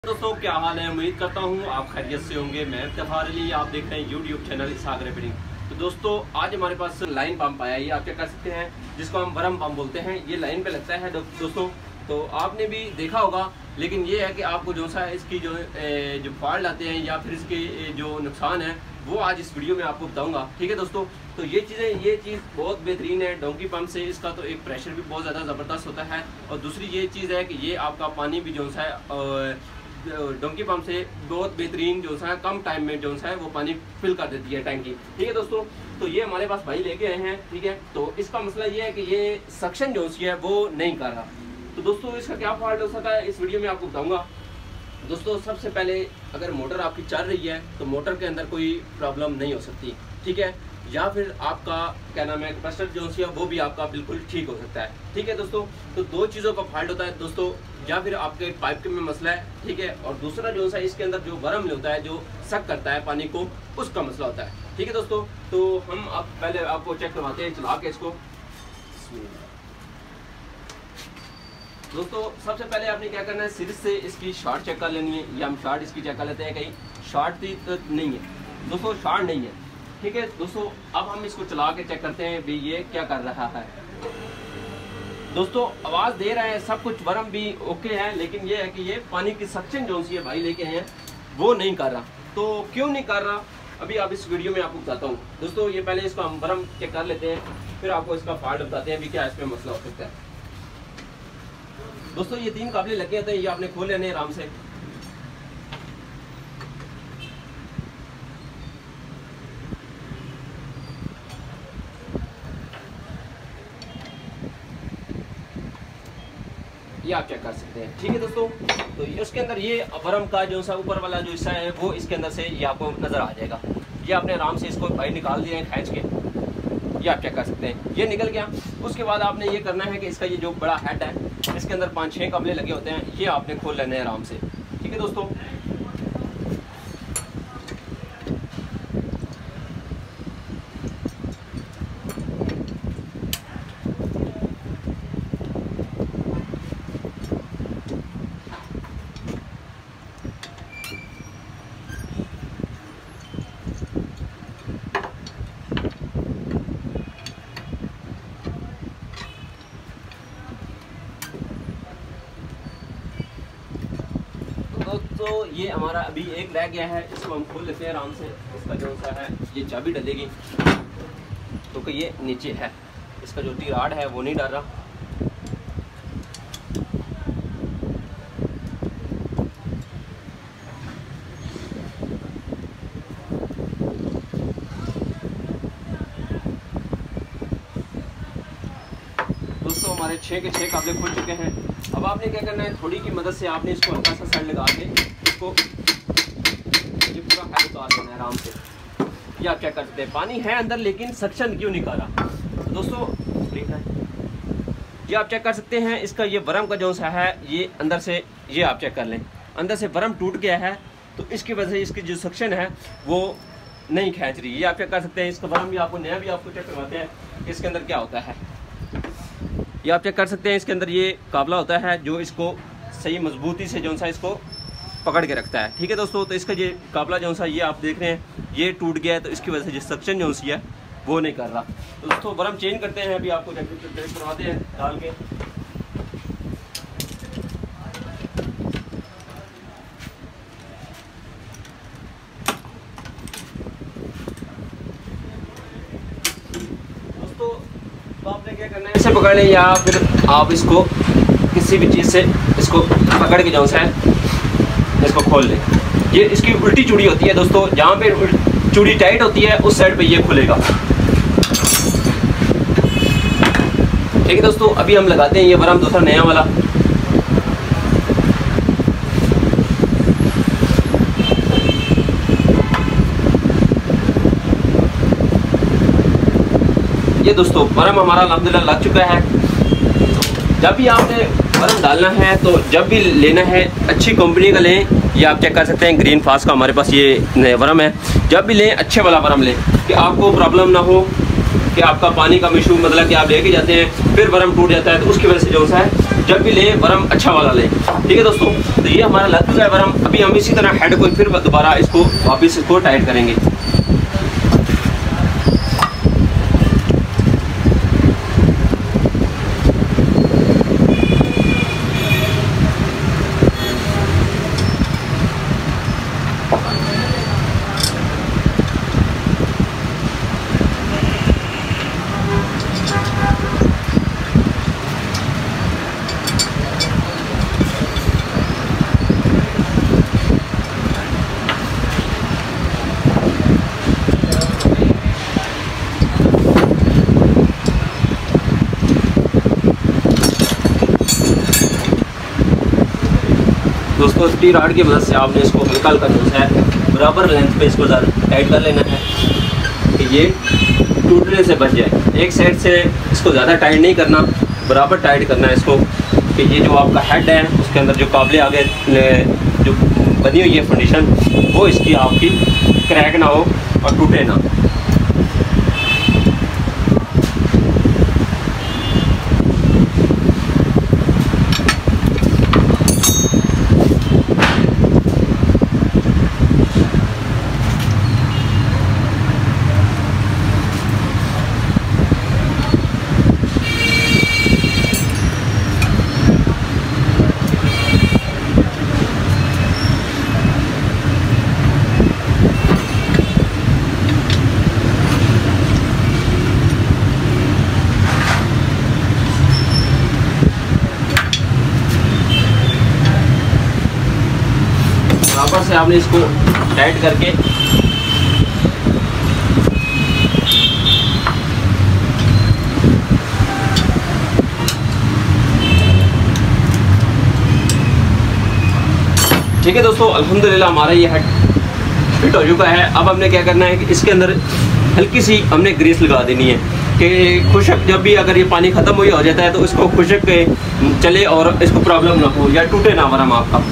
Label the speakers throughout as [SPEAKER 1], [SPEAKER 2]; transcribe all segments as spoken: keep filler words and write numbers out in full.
[SPEAKER 1] दोस्तों क्या हाल है। उम्मीद करता हूँ आप खैरियत से होंगे। मैं इफ्तिखार अली, आप देख रहे हैं यूट्यूब चैनल इसहाक रिपेयरिंग। तो दोस्तों आज हमारे पास लाइन पंप आया है, ये आप क्या कर सकते हैं, जिसको हम बरम पंप बोलते हैं। ये लाइन पे लगता है दोस्तों, तो आपने भी देखा होगा। लेकिन ये है कि आपको जो सा इसकी जो जो फॉल्ट आते हैं या फिर इसके जो नुकसान है वो आज इस वीडियो में आपको बताऊंगा। ठीक है दोस्तों, तो ये चीज़ें ये चीज़ बहुत बेहतरीन है डोंकी पंप से। इसका तो एक प्रेशर भी बहुत ज़्यादा ज़बरदस्त होता है, और दूसरी ये चीज़ है कि ये आपका पानी भी जो सा है डोंकी पंप से बहुत बेहतरीन जो सा है कम टाइम में जो सा है वो पानी फिल कर देती है टैंकी। ठीक है दोस्तों, तो ये हमारे पास भाई लेके आए हैं। ठीक है, तो इसका मसला ये है कि ये सक्शन जो सी है वो नहीं कर रहा। तो दोस्तों इसका क्या फॉल्ट हो सकता है इस वीडियो में आपको बताऊंगा। दोस्तों सबसे पहले अगर मोटर आपकी चल रही है तो मोटर के अंदर कोई प्रॉब्लम नहीं हो सकती। ठीक है, या फिर आपका क्या नाम है कैपेसिटर जो है वो भी आपका बिल्कुल ठीक हो सकता है। ठीक है दोस्तों, तो दो चीज़ों का फॉल्ट होता है दोस्तों, या फिर आपके पाइप के में मसला है। ठीक है, और दूसरा जो है इसके अंदर जो बरम होता है जो सक करता है पानी को, उसका मसला होता है। ठीक है दोस्तों, तो हम अब पहले आपको चेक करवाते हैं चला के इसको। दोस्तों सबसे पहले आपने क्या करना है, सीरीज से इसकी शॉर्ट चेक कर लेनी है, या हम शॉर्ट इसकी चेक कर लेते हैं कहीं शॉर्ट तो नहीं है। दोस्तों शॉर्ट नहीं है। ठीक है दोस्तों, अब हम इसको चला के चेक करते हैं भी ये क्या कर रहा है। दोस्तों आवाज़ दे रहा है, सब कुछ बरम भी ओके है, लेकिन ये है कि ये पानी की सक्शन जो सी है भाई लेके हैं वो नहीं कर रहा। तो क्यों नहीं कर रहा अभी आप इस वीडियो में आपको बताता हूँ। दोस्तों ये पहले इसको हम बरम चेक कर लेते हैं, फिर आपको इसका फॉल्ट बताते हैं भी क्या इसमें मसला हो सकता है। दोस्तों ये तीन काबले लगे होते हैं, ये आपने खोल लेने आराम से। ये आप चेक कर सकते हैं। ठीक है दोस्तों, तो उसके अंदर ये बरम का जो सा ऊपर वाला जो हिस्सा है वो इसके अंदर से ये आपको नजर आ जाएगा। ये आपने आराम से इसको भाई निकाल दिया है खींच के, ये आप चेक कर सकते हैं, ये निकल गया। उसके बाद आपने ये करना है कि इसका ये जो बड़ा हेड है इसके अंदर पाँच छः कपड़े लगे होते हैं, ये आपने खोल लेने हैं आराम से। ठीक है दोस्तों, तो ये हमारा अभी एक रह गया है, इसको हम खोल लेते हैं आराम से। इसका जो सा है ये चाबी डलेगी तो कि ये नीचे है, इसका जो टी राड है वो नहीं डाल रहा। दोस्तों हमारे छः के छः काबले खुल चुके हैं। अब आपने क्या करना है, थोड़ी की मदद से आपने इसको हल्का सा साइड लगा के इसको ये पूरा हेड उतार देना है आराम से। ये आप चेक कर सकते हैं, पानी है अंदर लेकिन सक्शन क्यों नहीं कर रहा। तो दोस्तों ये आप चेक कर सकते हैं, इसका ये बरम का जो सा है ये अंदर से ये आप चेक कर लें, अंदर से बरम टूट गया है, तो इसकी वजह से इसकी जो सक्शन है वो नहीं खींच रही। ये आप चेक कर सकते हैं, इसका बरम भी आपको नया भी आपको चेक करवाते हैं इसके अंदर क्या होता है। ये आप चेक कर सकते हैं, इसके अंदर ये काबला होता है जो इसको सही मजबूती से जो सा इसको पकड़ के रखता है। ठीक है दोस्तों, तो इसका ये काबला जो सा ये आप देख रहे हैं ये टूट गया है, तो इसकी वजह से जो सक्शन जो सी है वो नहीं कर रहा। तो दोस्तों बरम चेंज करते हैं, अभी आपको चेक करवाते हैं डाल के। दोस्तों तो आपने क्या करना है, इसे पकड़ लें या फिर आप इसको किसी भी चीज़ से इसको पकड़ के जो है इसको खोल लें। ये इसकी उल्टी चूड़ी होती है दोस्तों, जहाँ पे चूड़ी टाइट होती है उस साइड पे ये खुलेगा। ठीक है दोस्तों, अभी हम लगाते हैं ये बरम दूसरा नया वाला। ये दोस्तों बरम हमारा अल्हम्दुलिल्लाह लग चुका है। जब भी आपने बरम डालना है तो जब भी लेना है अच्छी कंपनी का लें, ये आप चेक कर सकते हैं ग्रीन फास्ट का हमारे पास ये बरम है। जब भी लें अच्छे वाला बरम लें कि आपको प्रॉब्लम ना हो कि आपका पानी का इशू, मतलब कि आप लेके जाते हैं फिर बरम टूट जाता है, तो उसकी वजह से जो सा है जब भी ले वरम अच्छा वाला ले। ठीक है दोस्तों, तो ये हमारा लग चुका है वरम। अभी हम इसी तरह हेड को फिर दोबारा इसको वापस इसको टाइट करेंगे। दोस्तों टी रॉड की मदद से आपने इसको हल्का हल्का जो है बराबर लेंथ पे इसको टाइट कर लेना है कि ये टूटने से बच जाए। एक साइड से इसको ज़्यादा टाइट नहीं करना, बराबर टाइट करना है इसको कि ये जो आपका हेड है उसके अंदर जो काबले आगे जो बनी हुई है फाउंडेशन वो इसकी आपकी क्रैक ना हो और टूटे ना। बराबर से आपने इसको टाइट करके ठीक है दोस्तों, अल्हम्दुलिल्लाह हमारा ये हेड फिट हो चुका है। अब हमने क्या करना है कि इसके अंदर हल्की सी हमने ग्रीस लगा देनी है कि खुशक जब भी अगर ये पानी ख़त्म हो हो जाता है तो इसको खुशक के चले और इसको प्रॉब्लम ना हो या टूटे ना वरम आपका।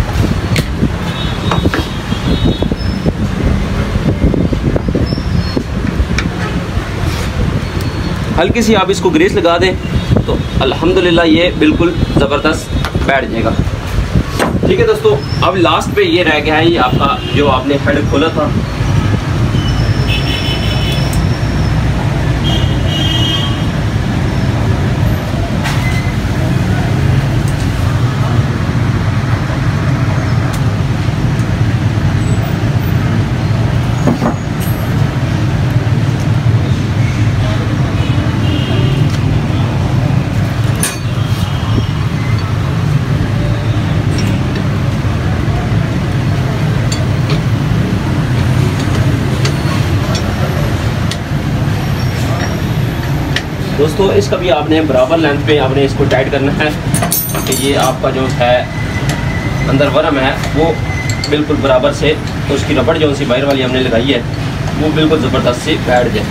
[SPEAKER 1] हल्की सी आप इसको ग्रीस लगा दें तो अल्हम्दुलिल्लाह ये बिल्कुल ज़बरदस्त बैठ जाएगा। ठीक है दोस्तों, अब लास्ट पे ये रह गया है ये आपका जो आपने हेड खोला था। दोस्तों इसका भी आपने बराबर लेंथ पे आपने इसको टाइट करना है कि ये आपका जो है अंदर वरम है वो बिल्कुल बराबर से उसकी रबड़ जो सी बाहर वाली हमने लगाई है वो बिल्कुल ज़बरदस्त से बैठ जाए।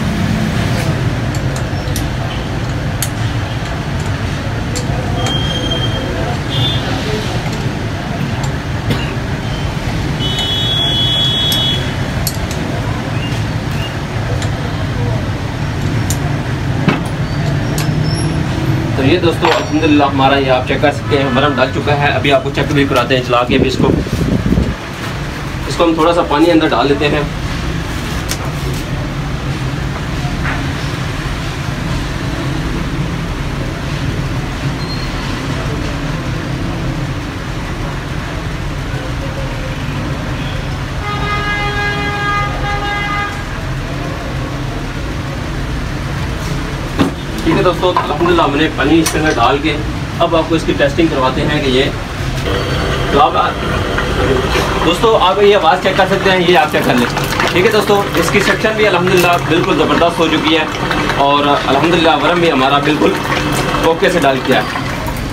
[SPEAKER 1] तो ये दोस्तों अल्हम्दुलिल्लाह हमारा ये आप चेक कर सकते हैं वरम डल चुका है। अभी आपको चेक भी कराते हैं चला के भी इसको इसको हम थोड़ा सा पानी अंदर डाल देते हैं। ठीक है दोस्तों, अल्हम्दुलिल्लाह हमने पानी इसके अंदर डाल के अब आपको इसकी टेस्टिंग करवाते हैं कि ये तो आप दोस्तों आप ये आवाज़ चेक कर सकते हैं, ये आप चेक कर लें। ठीक है दोस्तों, इसकी सेक्शन भी अल्हम्दुलिल्लाह बिल्कुल ज़बरदस्त हो चुकी है और अल्हम्दुलिल्लाह वरम भी हमारा बिल्कुल ओके से डाल किया है।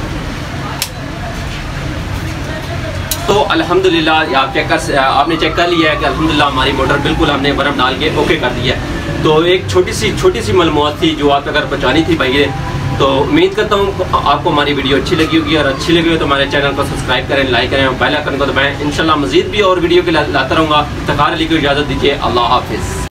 [SPEAKER 1] तो अल्हम्दुलिल्लाह आप चेक कर आपने चेक कर लिया है कि अल्हम्दुलिल्लाह हमारी मोटर बिल्कुल हमने बर्फ़ डाल के ओके कर दिया है। तो एक छोटी सी छोटी सी मालूमात थी जो आप अगर पहुँचानी थी भाई। तो उम्मीद करता हूँ आपको हमारी वीडियो अच्छी लगी होगी और अच्छी लगी हो तो हमारे चैनल को सब्सक्राइब करें, लाइक करें और बेल आइकन को दबाएं। इंशाल्लाह मज़ीद भी और वीडियो के लाता रहूँगा। तक के लिए इजाज़त दीजिए। अल्लाह हाफिज़।